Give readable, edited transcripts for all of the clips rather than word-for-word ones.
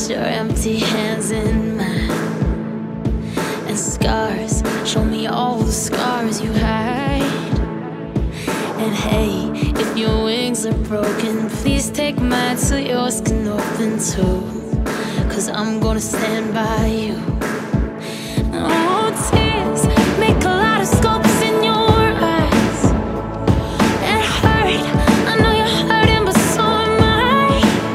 your empty hands in mine, and scars, show me all the scars you hide. And hey, if your wings are broken, please take mine so yours can open too, 'cause I'm gonna stand by you. Oh, tears make kaleidoscopes in your eyes. It hurt, I know you're hurting, but so am I.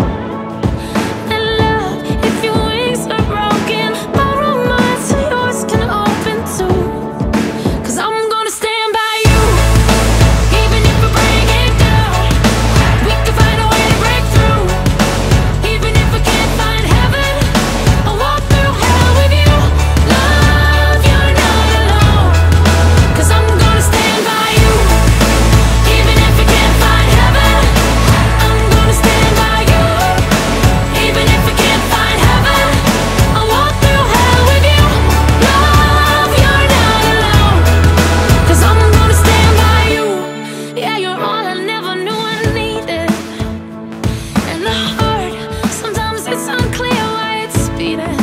And love, if your wings are broken, borrow mine so yours can open too, 'cause I'm gonna stand by you. Even if we break it down, we can find a way to break through. Even if we can't find heaven, I'll walk through hell with you. Love, you're not alone, 'cause I'm gonna stand by you. Even if we can't find heaven, I'm gonna stand by you. Even if we can't find heaven, I'll walk through hell with you. Love, you're not alone, 'cause I'm gonna stand by you. Yeah, you're all I never knew I needed. And the heart, sometimes it's unclear why it's beating.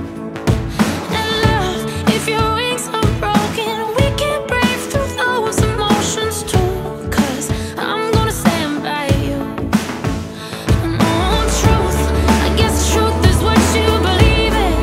And love, if your wings are broken, we can break through those emotions too, 'cause I'm gonna stand by you. And oh, truth, I guess truth is what you believe in.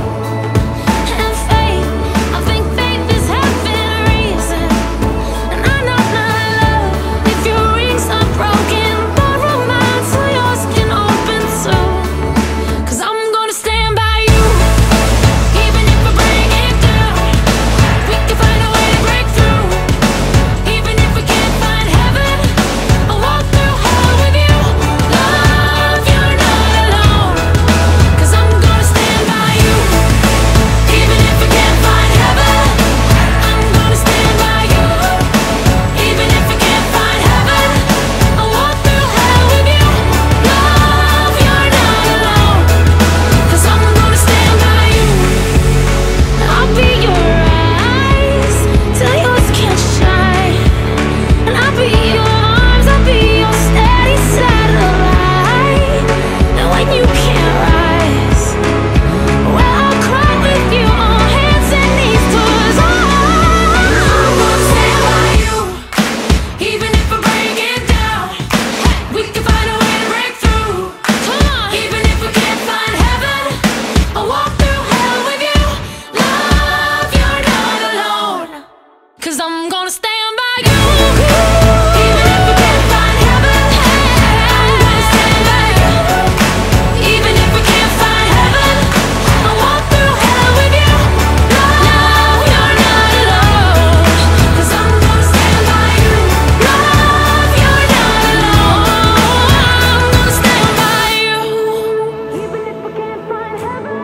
And faith, I think faith is having a reason. And I know my love, if your wings are broken, borrow mine so yours can open too, 'cause I'm gonna stand by you. Even if we break it down, we can find a way to break through. Even if we can't find heaven, I'll walk through hell with you. Love, you're not alone, 'cause I'm gonna stand by you. Even if we can't find heaven, I'm gonna stand by you. Even if we can't find heaven, I'll walk through hell with you. Love, you're not alone, 'cause I'm gonna stand by you. I'll be your eyes till yours can't shine, and I'll be your arms, I'll be your steady satellite. And when you can't rise, well, I'll cry with you on hands and knees, 'cause I'm gonna stand by you. Even if we break it down, we can find a way to break through. Come on. Even if we can't find heaven, I'll walk through hell with you. Love, you're not alone, 'cause I'm gonna stand by you. Even if we can't find heaven, I'm gonna stand by you. Even if we can't find heaven, I'll walk through hell with you. Love, you're not alone, 'cause I'm gonna stand by you. Love, you're not alone, I'm gonna stand by you. Even if we can't find heaven,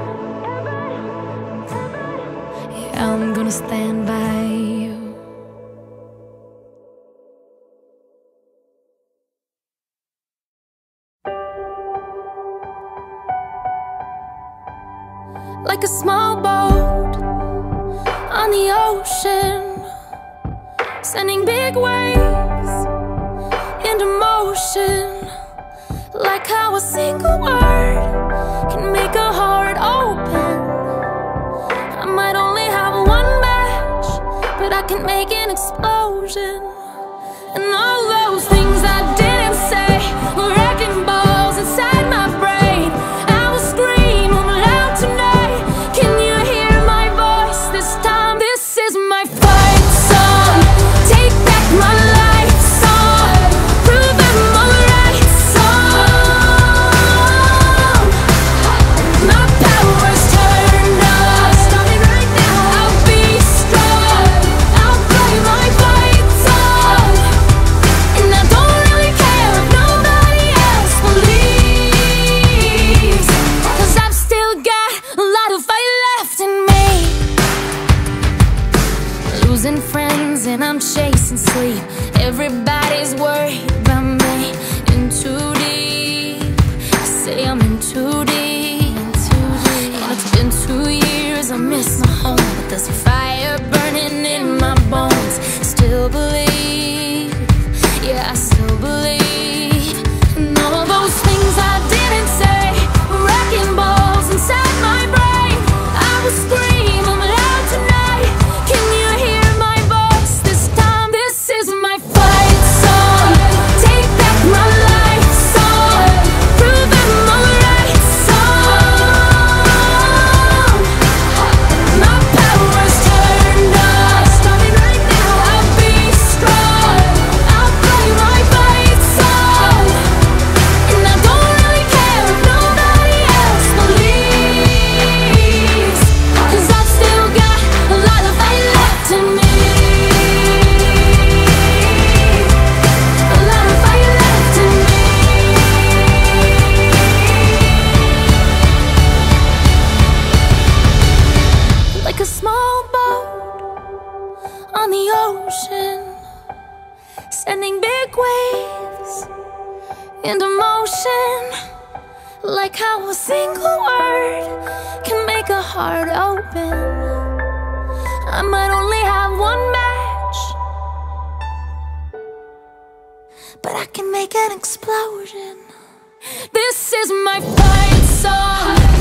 yeah, I'm gonna stand by you. Like a small boat on the ocean, sending big waves into motion. Like how a single word can make a heart open. I might only have one match, but I can make an explosion. And all those things I didn't say were wrecking balls inside my brain. I will scream loud tonight. Can you hear my voice this time? This is my fight song. Take back my life song. Prove I'm alright song. My power's turned up. Starting right now. I'll be strong. I'll play my fight song. And I don't really care if nobody else believes, 'cause I've still got a lot of fight left in me. Losing friends and I'm chasing sleep. Everybody's worried about me. In too deep, I say I'm in too deep. And it's been 2 years, I miss my home, but there's a fire burning in my bones. Still believe, yeah, I still believe. And all those things I didn't say were wrecking on the ocean, sending big waves into motion. Like how a single word can make a heart open. I might only have one match, but I can make an explosion. This is my fight song.